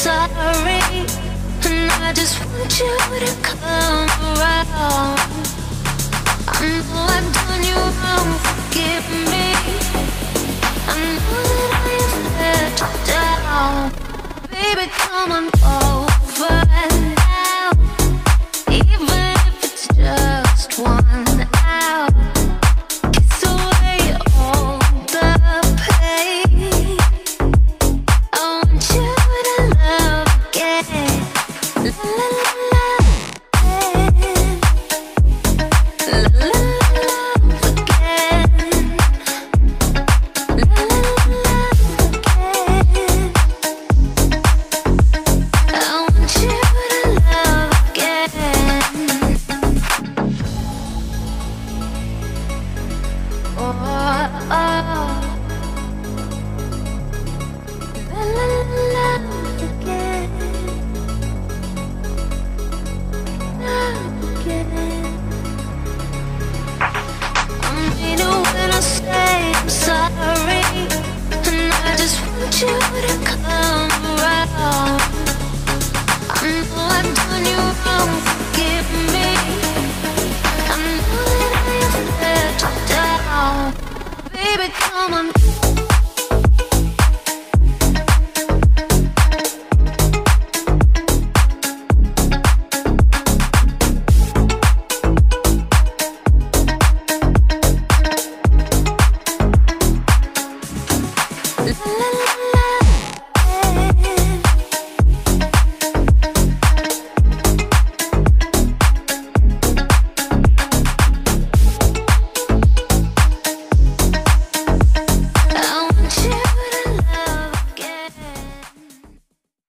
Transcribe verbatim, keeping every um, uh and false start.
sorry, and I just want you to come around. I know I've done you wrong, forgive me. I know that I have let you down. Baby, come on over now, even if it's just one hour. Kiss away all the pain. I want you to love again. La la la again. La la love again. La la love again. I want you to love again. Oh, oh. La la love again. Love again. I mean it when I say I'm sorry, and I just want you to come around. I know I've done you wrong, forgive me. I know that I have let you down. Baby, come on.